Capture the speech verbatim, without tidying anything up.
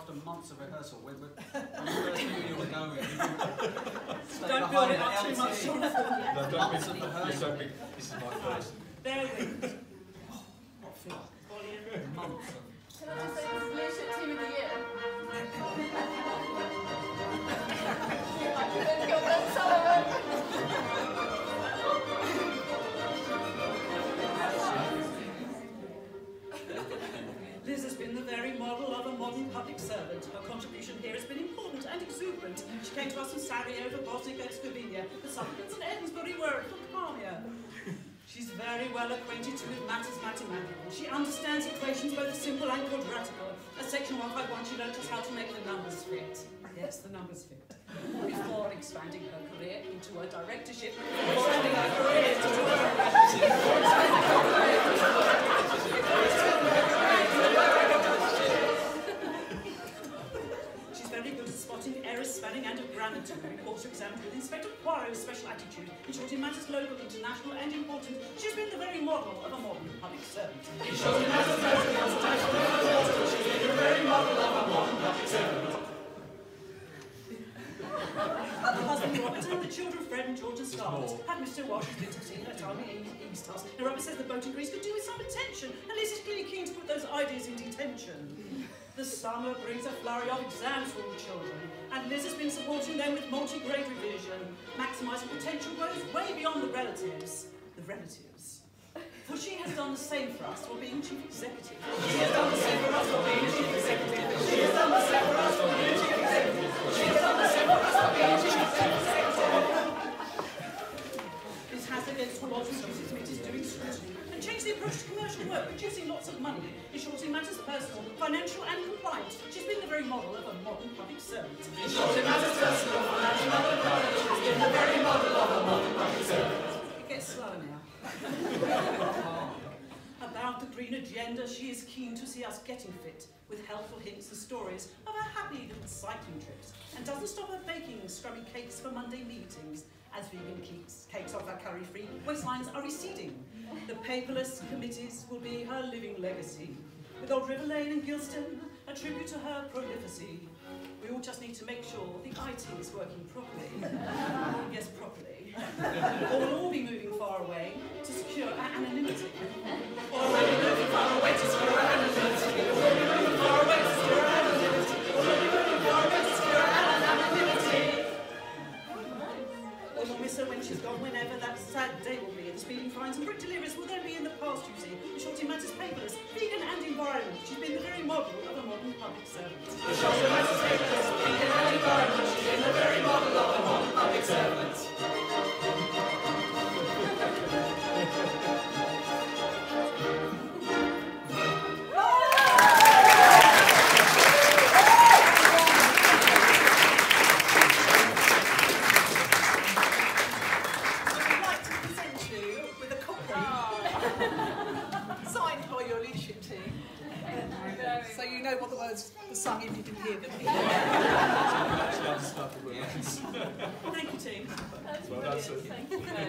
after months of rehearsal. When, when, when you first knew you were going, you stayed Don't build behind it an up too L much. T. No, don't Months be, of you're rehearsal. so big. This is my first. Bear with. What feel? Volume. Months of... Can I just say this is leadership team of the year? Like Lincoln and Sullivan. Liz has been the very model of a modern public servant. Her contribution here has been important and exuberant. She came to us from Sarajevo, Bosnia, Herzegovina. The supplicants in Edinburgh were from Carmia. She's very well acquainted with matters mathematical. She understands equations both simple and quadratical. At section one fifty-one, she learnt us how to make the numbers fit. Yes, the numbers fit. Before expanding her career into a directorship, expanding her career into a She's very good at spotting errors, spelling, and of grammar too. Reports are examined with Inspector Poirot's special attitude. In short, in matters local, international, and important, she's been the very model of a modern public servant. In short, in matters local, international, and important, she's been the very model of a modern public servant. The husband Robert and the children Fred and George and Scarlett had Mister Walsh's been to see her time in East House. And Robert says the boat in Greece could do with some attention, and Liz is clearly keen to put those ideas in detention. The summer brings a flurry of exams for all children, and Liz has been supporting them with multi-grade revision. Maximising potential goes way beyond the relatives. The relatives. For she has done the same for us for being chief executive. She has done the same for us for being chief executive. She has done the same for us for being chief executive. She has done the same for us for being chief executive. This has against all odds reduced it is doing scrutiny and changed the approach to commercial work, producing lots of money. In short, in matters personal, financial and compliance, she's been the very model of a modern public servant. In short, in matters personal, financial and compliance, she's been the very model of a modern public servant. It gets slower now. About the green agenda, she is keen to see us getting fit, with helpful hints and stories of our happy little cycling trips, and doesn't stop her baking scrummy cakes for Monday meetings. As vegan cakes, cakes off our curry-free, waistlines are receding. The paperless committees will be her living legacy. With Old River Lane and Gilston, a tribute to her prolificacy. We all just need to make sure the I T is working properly. Yes, properly. Or we'll all be moving far away to secure our anonymity. Or we'll be moving far away to secure our anonymity. Or we'll be moving far away to secure our anonymity. Or we'll be moving far away to secure our anonymity. We'll miss her when she's gone, whenever that sad day will be. The speeding fines and brick deliveries will then be in the past, you see. In short, in matters paperless, vegan and environment. She's been the very model of a modern public servant. In short, in matters paperless, vegan and environment. She's been the very model of a modern public servant. So you know what the words were sung if you can hear them. Actually, I understand the words. Thank you, team. That's Well, brilliant. that's it. Thank you.